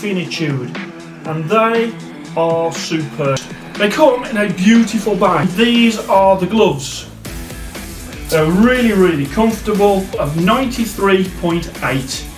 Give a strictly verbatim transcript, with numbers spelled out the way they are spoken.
Inifnitude, and they are superb. They come in a beautiful bag. These are the gloves. They're really, really comfortable, of ninety-three point eight.